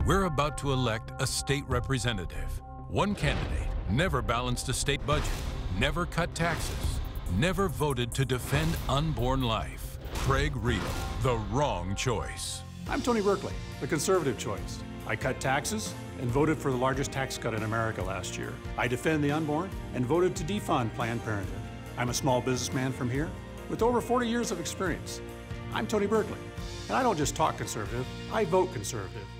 We're about to elect a state representative. One candidate never balanced a state budget, never cut taxes, never voted to defend unborn life. Craig Riedel, the wrong choice. I'm Tony Burkley, the conservative choice. I cut taxes and voted for the largest tax cut in America last year. I defend the unborn and voted to defund Planned Parenthood. I'm a small businessman from here with over 40 years of experience. I'm Tony Burkley, and I don't just talk conservative, I vote conservative.